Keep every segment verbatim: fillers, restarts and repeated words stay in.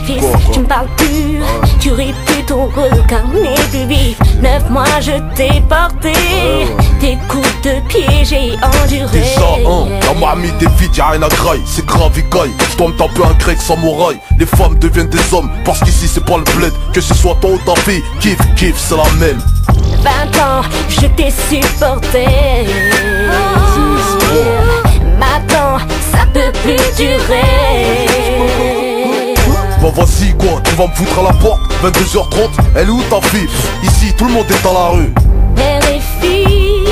fils, quoi, quoi? tu me parles plus, ouais. tu ris plus, ton regard n'est plus vif. Neuf mois je t'ai porté, ouais, ouais. Tes coups de pied j'ai enduré. Déjà hein, la mamie des vides, y'a rien à graille, c'est grave et caille. J'dois me taper un grec samouraï. Les femmes deviennent des hommes, parce qu'ici c'est pas le bled. Que ce soit toi ou ta fille, kiff, kiff, c'est la même. Vingt ans, je t'ai supporté. Maintenant, ça peut plus durer. Bah vas-y quoi, tu vas me foutre à la porte. Vingt-deux heures trente, elle est où ta fille? Ici, tout le monde est dans la rue. Mère et fille,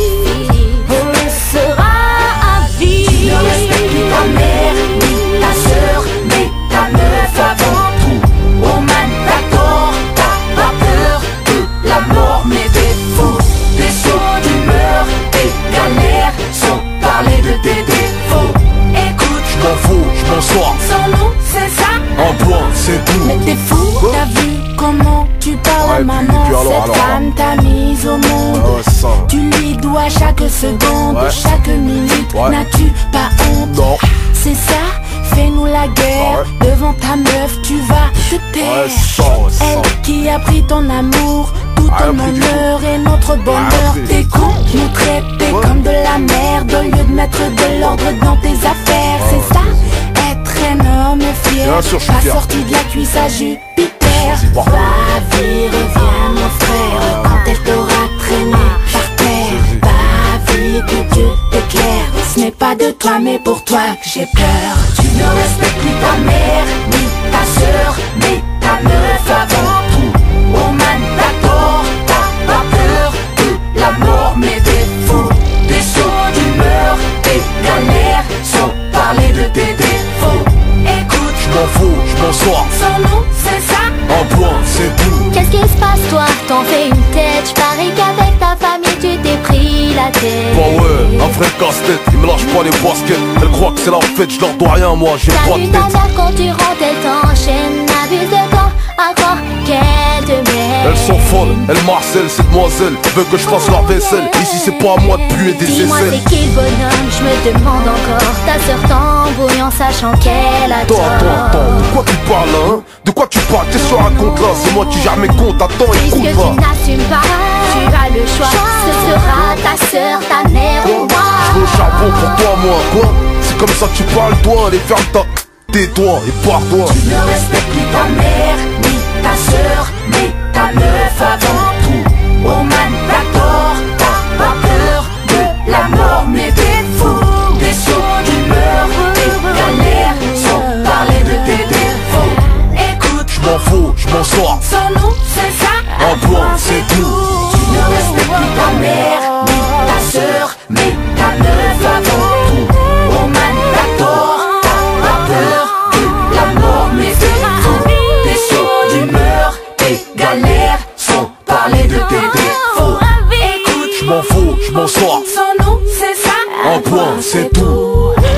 on le sera à vie. Tu ne respectes ni ta mère, ni ta sœur, mais ta meuf avant tout. Oh man, t'as tort, t'as pas peur de la mort, mais t'es fou. Des sauts d'humeur, des galères, sans parler de tes défauts. Écoute, j'm'en fous, j'm'en sors. Sans nous, c'est ça. Un point, c'est tout. Mais t'es fou, t'as vu comment tu parles ouais, à maman. puis, puis alors, cette alors, femme t'a mise au monde. Ah ouais, tu lui dois chaque seconde, ouais. chaque minute. Ouais. N'as-tu pas honte? Non. C'est ça, fais-nous la guerre. Ouais. Devant ta meuf, tu vas te taire. Ouais, ça, ouais, ça. Elle qui a pris ton amour, tout ah, ton honneur et notre bonheur. Ah, T'es con, nous traiter ouais. comme de la merde au lieu de mettre de l'ordre dans tes affaires. Ah, c'est ça, être un homme fier. Bien sûr, je suis pas fier. sorti de la cuisse à Jupiter. Va, vie, reviens mon frère. Ah, quand elle t'aura traîné par terre. Va, vie, que Dieu t'éclaire. Ce n'est pas de toi mais pour toi que j'ai peur. Tu ne respectes ni ta mère, ni ta sœur, mais ta meuf avant tout. Oh man, t'as tort, t'as pas peur de la mort, mais t'es fou. Des sauts d'humeur, des galères, sans parler de tes défauts. Écoute, j'm'en fous, j'm'en sors. Sans nous, c'est ça. Un point, c'est tout. Qu'est-ce qui se passe toi? T'en fais une tête. J'parie qu'avec ta famille tu t'es pris la tête. Bah ouais, un vrai casse-tête. Ils me lâchent pas les baskets. Elle croit que c'est la fête, j'leur dois rien moi, j'ai pas de tête. Ta mère quand tu rentres elle t'enchaîne. Abuse de toi à croire qu'elle te met. Elles sont folles, elles marcellent, cette demoiselle veut que je fasse leur vaisselle. Ici c'est pas à moi de puer des Dis-moi aisselles. c'est qui le bonhomme, je me demande encore. Ta sœur t'embrouille en sachant qu'elle a tort. Attends, attends, attends, de quoi tu parles là hein? De quoi tu parles? Qu'est-ce que tu racontes là? C'est moi qui gère mes comptes, attends, écoute Puisque va. tu n'assumes pas, tu as le choix. Ce sera ta sœur, ta mère ou moi. Je veux au charbon pour toi moi, quoi? C'est comme ça que tu parles toi, allez ferme ta... Tais-toi et pars-toi. Tu ne respectes ni ta mère, ni ta sœur, mais ta meuf avant tout. Oh man, t'as tort, t'as pas peur de la mort, mais t'es fou. Des sauts d'humeur, des galères, sans parler de tes défauts. Écoute, J'm'en fous, j'm'en sors. sans nous, c'est ça. Un point, c'est tout. Tu ne respectes ni ta mère, ni ta sœur, mais ta meuf avant tout. Oh man, t'as tort, t'as pas peur de la mort, mais t'es fou. Des sauts d'humeur, des galères, sans parler de tes défauts. Écoute, J'm'en fous, j'm'en sors. sans nous, c'est ça. Un point, c'est tout.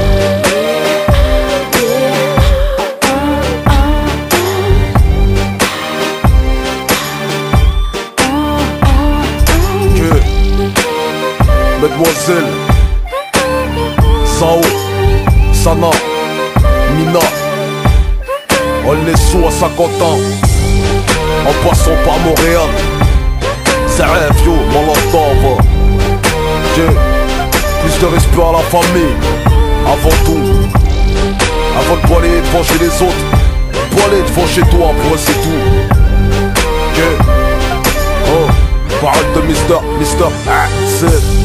Mademoiselle Sao, Sana, Mina, on les sous à cinquante ans, en passant par Montréal. C'est rêve yo, mon longtemps va. J'ai plus de respect à la famille, avant tout. Avant de poiler et de venger les autres, poiler de venger toi, pour eux c'est tout. Yeah. Oh, parole de Mister, Mister, ah, c'est...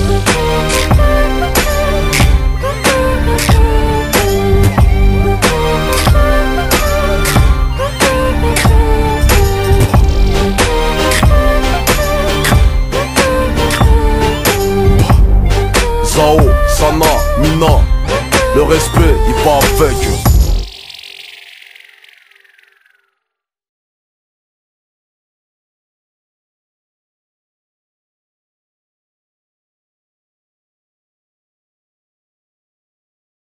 Sao, Sana, Mina, le respect, il va avec.